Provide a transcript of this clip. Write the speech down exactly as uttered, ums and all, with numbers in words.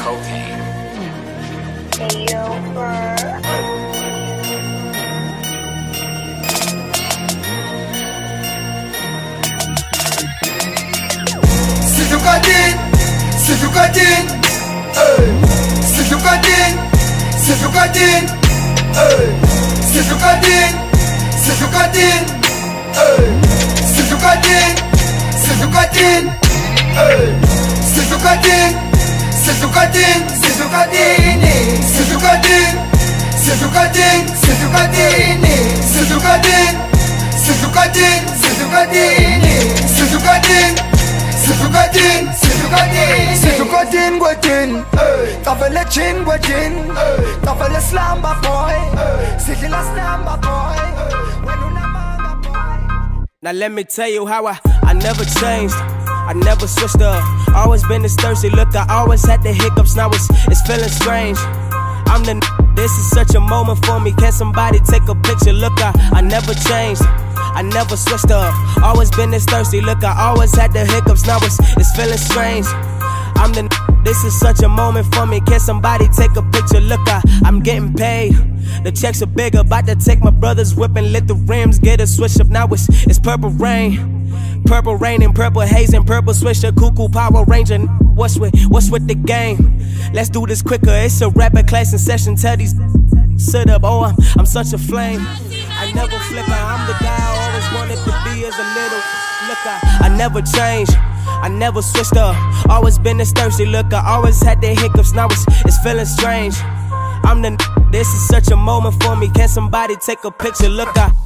cocaine. Sizukatin, Sizukatin, ey. Sizukatin, Sizukatin, ey. Sizukatin, Sizukatin, ey. Sizukatin, Sizukatin, ey. Sizukatin, Sizukatin, Sizukatin, Sizukatin, Sizukatin, Sizukatin, Sizukatin, Sizukatin, Sizukatin, Sizukatin, Sizukatin, Sizukatin, Sizukatin, Gwatin, Tafel chin, Gwatin, Tafel slamba boy, Sigila slamba boy. Now let me tell you how I, I never changed, I never switched up. Always been this thirsty, look, I always had the hiccups, now it's, it's feeling strange. I'm the n this is such a moment for me, can somebody take a picture? Look, I, I never changed, I never switched up. Always been this thirsty, look, I always had the hiccups, now it's, it's feeling strange. I'm the n this is such a moment for me, can somebody take a picture? Look, I, I'm getting paid, the checks are bigger, about to take my brother's whip and let the rims get a switch up. Now it's, it's purple rain. Purple rain and purple haze and purple switcher, cuckoo Power Ranger. What's with, what's with the game? Let's do this quicker, it's a rapid class in session. Tell these sit up, oh, I'm, I'm such a flame. I never flicker, I'm the guy I always wanted to be as a little. Look, I, I never changed, I never switched up. Always been this thirsty, look, I always had the hiccups, now it's, it's feeling strange. I'm the n this is such a moment for me, can somebody take a picture? Look, I